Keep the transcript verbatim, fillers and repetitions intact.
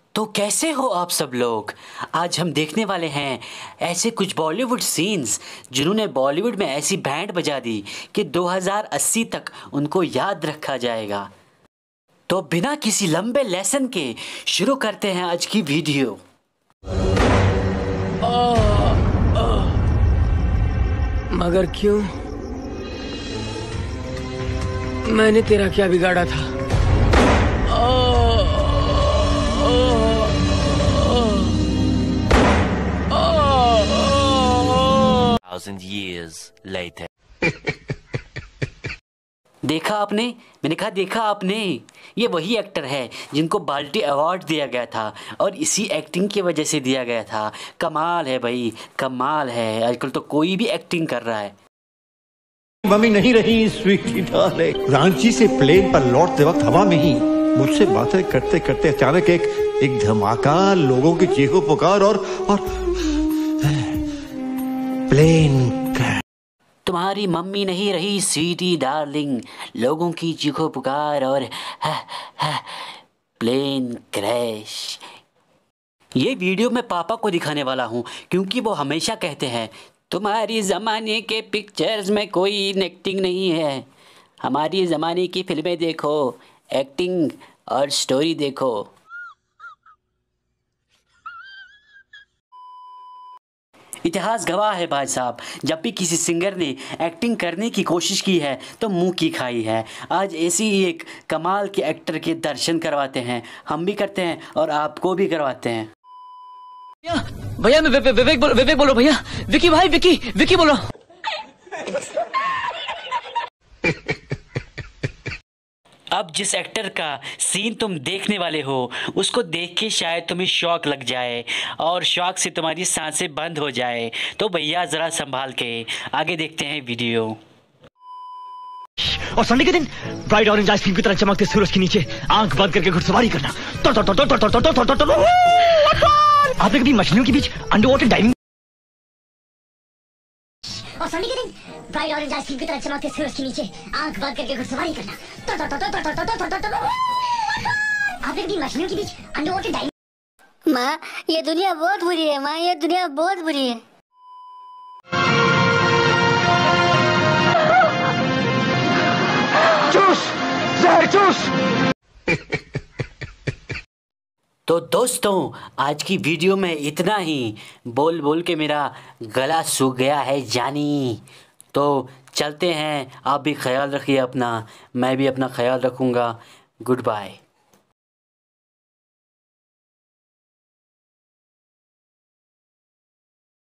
तो कैसे हो आप सब लोग। आज हम देखने वाले हैं ऐसे कुछ बॉलीवुड सीन्स जिन्होंने बॉलीवुड में ऐसी बैंड बजा दी कि दो हज़ार अस्सी तक उनको याद रखा जाएगा। तो बिना किसी लंबे लेसन के शुरू करते हैं आज की वीडियो। मगर क्यों? मैंने तेरा क्या बिगाड़ा था? Thousand years later. देखा आपने, मैंने कहा देखा आपने, ये वही एक्टर है जिनको बाल्टी अवार्ड दिया गया था और इसी एक्टिंग की वजह से दिया गया था। कमाल है भाई, कमाल है। आजकल तो कोई भी एक्टिंग कर रहा है। मम्मी नहीं रही स्वीटी डार्लिंग। रांची से प्लेन पर लौटते वक्त हवा में ही मुझसे बातें करते करते अचानक एक एक धमाका, लोगों की चीखों पुकार और और प्लेन क्रैश। तुम्हारी मम्मी नहीं रही स्वीटी डार्लिंग, लोगों की चीखों पुकार और हा, हा, प्लेन क्रैश। ये वीडियो मैं पापा को दिखाने वाला हूँ क्योंकि वो हमेशा कहते हैं तुम्हारी ज़माने के पिक्चर्स में कोई एक्टिंग नहीं है, हमारी ज़माने की फिल्में देखो, एक्टिंग और स्टोरी देखो। इतिहास गवाह है भाई साहब, जब भी किसी सिंगर ने एक्टिंग करने की कोशिश की है तो मुंह की खाई है। आज ऐसी ही एक कमाल के एक्टर के दर्शन करवाते हैं, हम भी करते हैं और आपको भी करवाते हैं। भैया मैं विवेक बोलो, विवेक बोलो भैया, विकी भाई, विकी विकी बोलो। अब जिस एक्टर का सीन तुम देखने वाले हो उसको देख के शायद तुम्हें शॉक लग जाए और शॉक से तुम्हारी सांसें बंद हो जाए, तो भैया ज़रा संभाल के आगे देखते हैं वीडियो। और संडे के दिन ब्राइट ऑरेंज आइसक्रीम की तरह चमकते सूरज के नीचे आंख बंद करके घुड़सवारी करना। आपने कभी मछलियों के बीच अंडर वाटर डाइविंग? और संडे के दिन ब्राइट ऑरेंज आइसक्रीम की तरह चमकते सूरज के नीचे आंख बंद करके घुड़सवारी करना। आपने कभी मछलियों के बीच अंडर वाटर डाइविंग? माँ, ये दुनिया बहुत बुरी है। माँ, ये दुनिया बहुत बुरी है। चूस, जहर चूस। तो दोस्तों आज की वीडियो में इतना ही। बोल बोल के मेरा गला सूख गया है जानी। तो चलते हैं, आप भी ख्याल रखिए अपना, मैं भी अपना ख्याल रखूँगा। Good bye.